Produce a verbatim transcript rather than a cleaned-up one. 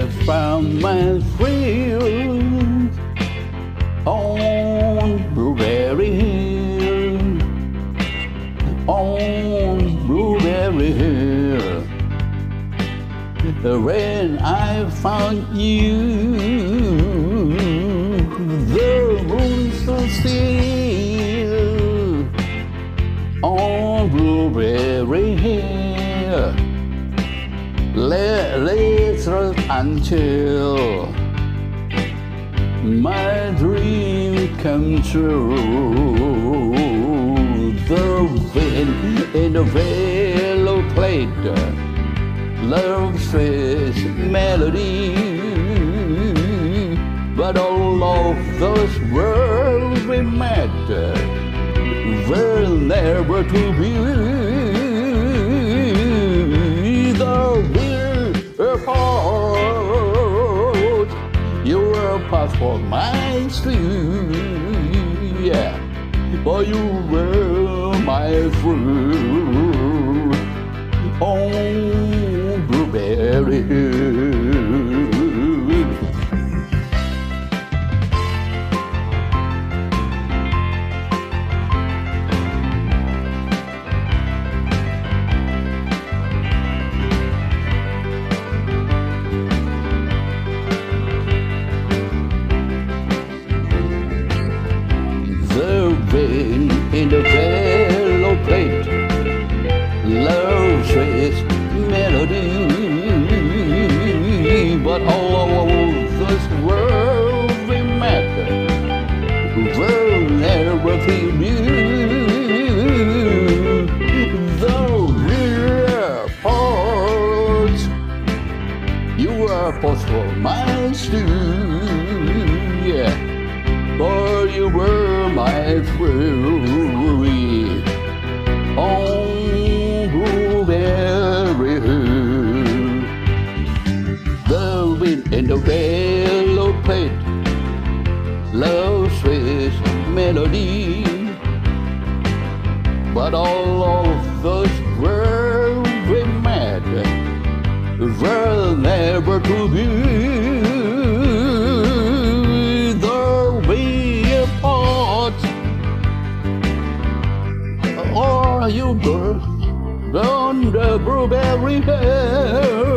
found my thrill on Bluberry Hill, on Bluberry Hill. When I found you, the moon so still on Bluberry Hill. Let, let's run until my dream comes true. The wind in the willow played love's sweet melody, but all of those worlds we met will never to be. The we're apart, you're apart from my street, yeah, but you were my fruit on Bluberry Hill. In the willow played love's sweet melody, but all over this world we met will never feel you. Though we're apart, you are both for my stew, yeah, but you were my fury on Bluberry Hill. The wind in the willow played love's sweet melody, but all of those worlds we met were never to be. Though we apart, or you were on the Bluberry Hill.